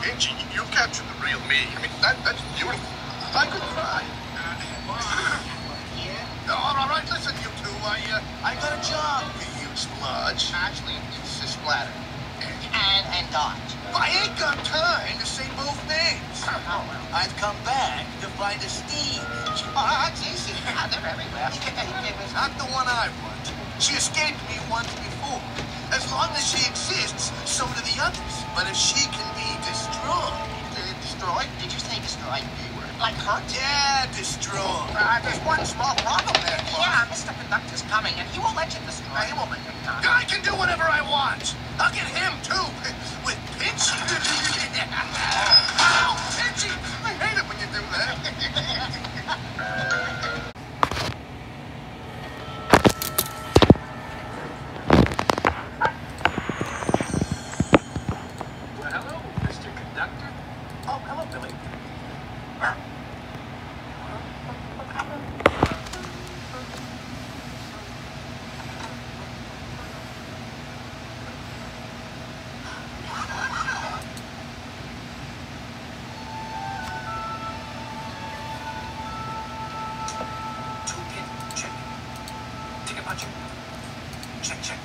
Pinchy, you captured the real me. I mean, that's beautiful. I could cry. Yeah? All right, listen, you two. I got a job for you, Spludge. Actually, it's a Splatter. And Dodge. I ain't got time to say both names. Oh, well. I've come back to find a Steve. A.J.C. They're everywhere. Not the one I want. She escaped me once before. As long as she exists, so do the others. But if she can be destroyed... Destroyed? Did you say destroyed? Like hurt? Yeah, destroyed. There's one small problem there. Yeah, Mr. Conductor's coming, and he won't let you destroy. He won't let you come. I can do whatever I want. I'll get him, too. With Pinchy. Ow, Pinchy! I hate it when you do that. Well, hello, Mr. Conductor. Oh, hello, Billy. Check.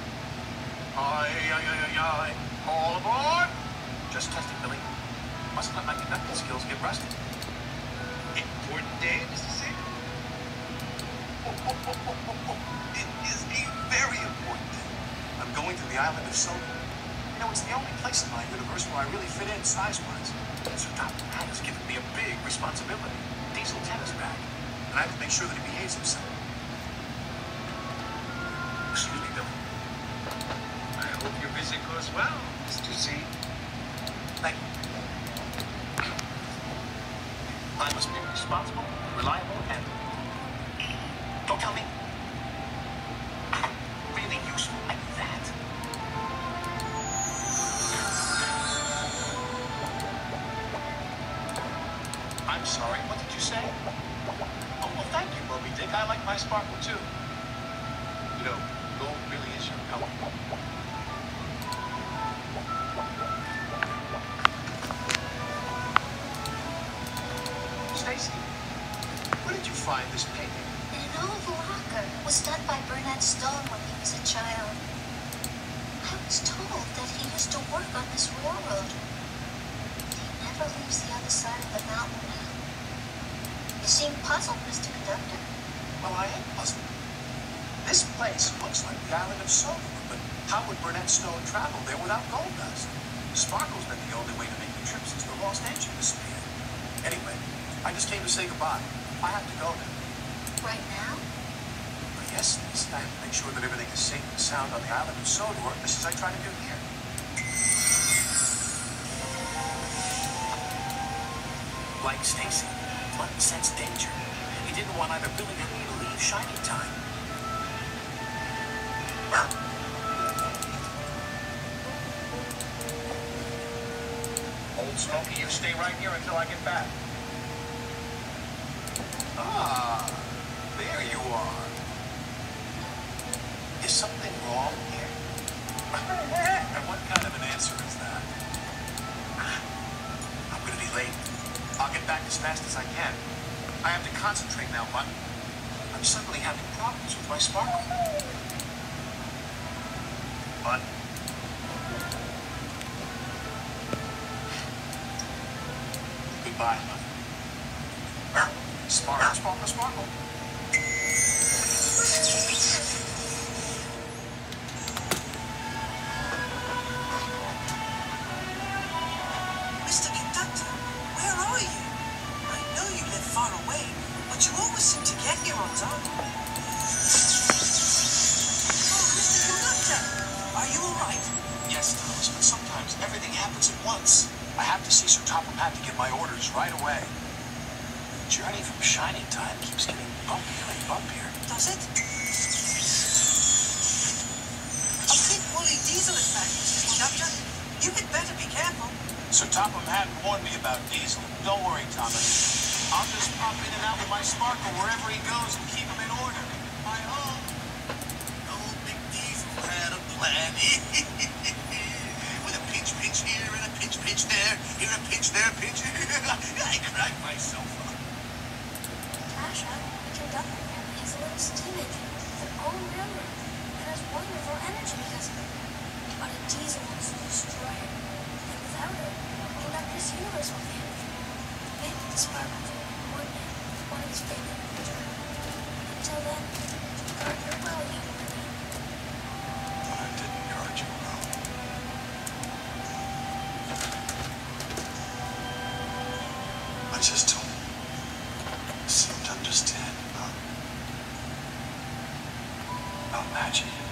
Aye. All aboard! Just testing, Billy. Mustn't let my conducting skills get rusty. Important day, Mr. C? It is a very important day. I'm going to the island of Seville. You know, it's the only place in my universe where I really fit in size-wise. Zündapp has given me a big responsibility. Diesel tennis bag. And I have to make sure that he behaves himself. Excuse me, Billy. I hope your visit goes well, Mr. Z. Thank you. I must be responsible, reliable, and... Don't tell me. Really useful like that. I'm sorry, what did you say? Oh, well, thank you, Moby Dick. I like my sparkle, too. You know, gold really is your color. Stacey, where did you find this painting? In an old locker. It was done by Burnett Stone when he was a child. I was told that he used to work on this railroad. He never leaves the other side of the mountain now. You seem puzzled, Mr. Conductor. Well, I am puzzled. This place looks like the island of Seville, but how would Burnett Stone travel there without gold dust? Sparkle's been the only way to make the trip since the lost engine disappeared. Anyway, I just came to say goodbye. I have to go now. Right now? But yes, I have to make sure that everything is safe and sound on the island of Seville, just as I try to do here. Like Stacey, Mutt sensed danger. He didn't want either Billy or me to leave Shining Time. Old Smoky, you stay right here until I get back. Ah, there you are. Is something wrong here? And what kind of an answer is that? I'm gonna be late. I'll get back as fast as I can. I have to concentrate now, Mutt. I'm suddenly having problems with my sparkle. Mutt. Goodbye, Mutt. Sparkle. Mr. Conductor, where are you? I know you live far away, but you always seem to get here on time. Oh, Mr. Conductor, are you all right? Yes, Thomas, but sometimes everything happens at once. I have to see Sir Topham Hatt to get my orders right away. The journey from Shining Time keeps getting bumpier and bumpier. Does it? A big woolly diesel is back, Mr. Conductor. You had better be careful. Sir Topham Hatt warned me about Diesel. Don't worry, Thomas. I'll just pop in and out with my sparkle wherever he goes and keep him in order. I hope. Old Big Diesel had a plan. With a pinch here and a pinch pinch there, here a pinch there, pinch. I crack myself up. Tasha, the Conductor family has a little steam engine with their own railroad and has wonderful energy because of it. But a diesel wants to destroy it. And without it, Conductor's universe will vanish. Maybe the spark will one day, one of his favorite creatures. Until then, guard your well, human being. But I didn't guard you well. I just don't seem to understand about magic.